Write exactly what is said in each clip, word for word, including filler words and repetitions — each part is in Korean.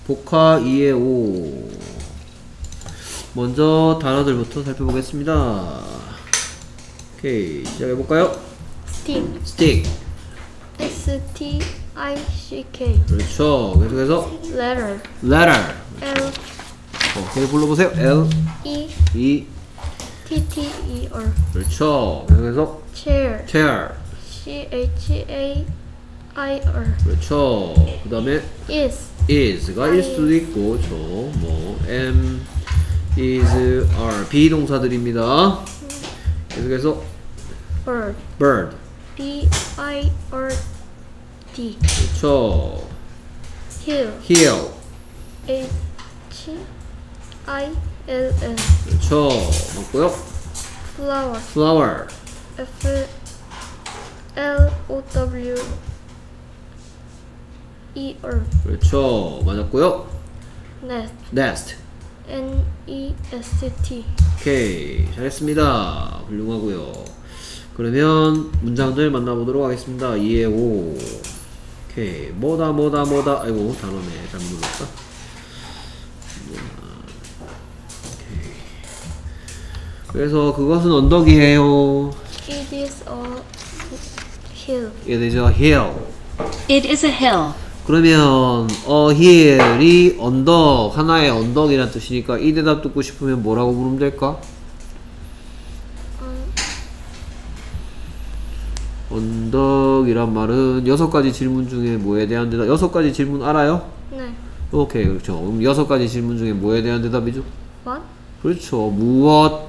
복화 이의 오. 먼저 단어들부터 살펴보겠습니다. 오케이, 시작해볼까요? stick. stick. S T I C K. 그렇죠. 계속해서 letter. letter. L 오케이, 불러보세요. L E E T T E R. 그렇죠. 계속해서 chair. chair. C H A I R. 그렇죠. 그 다음에 is. is가 일 수도 있고, 저, 뭐, am, is, are, 비동사들입니다. 계속해서 bird. bird. B I R D. 그렇죠. hill. hill. H I L L. 그렇죠. 맞고요. flower. flower. F L O W E R. 그렇죠. 맞았고요. nest. nest. N E S T. 오케이, 잘했습니다. 훌륭하고요. 그러면 문장들 만나보도록 하겠습니다. 이의 오. 오케이, 뭐다 뭐다 뭐다. 아이고, 단어네. 잘못 눌렀다. 오케이. 그래서 그것은 언덕이에요. It is a hill. It is a hill. It is a hill. 그러면 어 hill이 언덕, 하나의 언덕이란 뜻이니까 이 대답 듣고 싶으면 뭐라고 물으면 될까? 언덕이란 말은 여섯 가지 질문 중에 뭐에 대한 대답? 여섯 가지 질문 알아요? 네. 오케이, 그렇죠. 그럼 여섯 가지 질문 중에 뭐에 대한 대답이죠? What? 그렇죠. 무엇,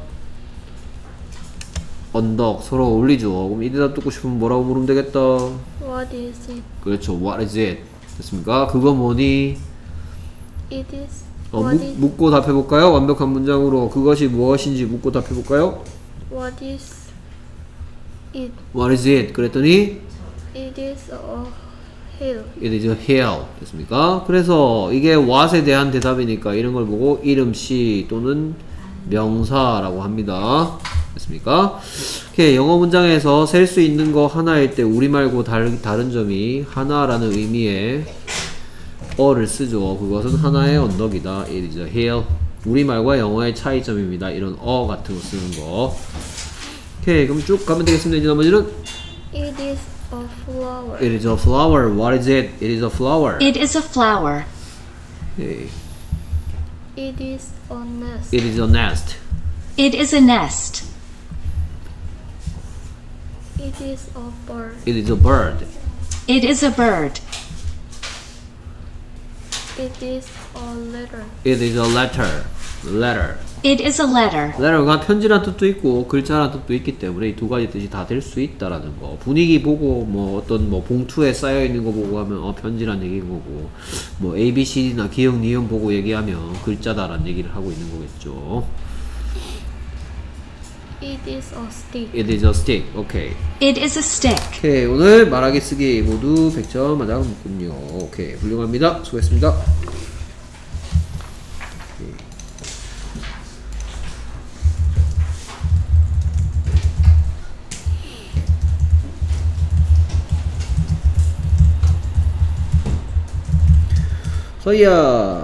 언덕 서로 어울리죠. 그럼 이 대답 듣고 싶으면 뭐라고 물으면 되겠다? What is it? 그렇죠. What is it? 됐습니까? 그거 뭐니? It is. 어, what 묻, is? 묻고 답해볼까요? 완벽한 문장으로 그것이 무엇인지 묻고 답해볼까요? What is it? What is it? 그랬더니 It is a hill. It is a hill. 됐습니까? 그래서 이게 what에 대한 대답이니까 이런 걸 보고 이름시 또는 명사라고 합니다. 됐습니까? 오케이, 영어 문장에서 셀 수 있는 거 하나일 때 우리말고 다른, 다른 점이 하나라는 의미의 어를 쓰죠. 그것은 하나의 언덕이다. It is a hill. 우리말과 영어의 차이점입니다. 이런 어 같은 거 쓰는 거. 오케이, 그럼 쭉 가면 되겠습니다. 이제 나머지는 It is a flower. It is a flower. What is it? It is a flower. It is a flower. 오케이. It is a nest. It is a nest. It is a nest. It is a bird. It is a bird. It is a bird. It is a letter. It is a letter. letter. It is a letter. letter가 편지란 뜻도 있고 글자란 뜻도 있기 때문에 이 두 가지 뜻이 다 될 수 있다라는 거. 분위기 보고 뭐 어떤 뭐 봉투에 쌓여 있는 거 보고 하면 어 편지란 얘기인 거고, 뭐 A, B, C, D나 기억, 니은 보고 얘기하면 글자다라는 얘기를 하고 있는 거겠죠. It is a stick. It is a stick. 오케이. It is a stick. 오케이, 오늘 말하기 쓰기 모두 백 점 맞았군요. 오케이, 훌륭합니다. 수고했습니다. 서희야.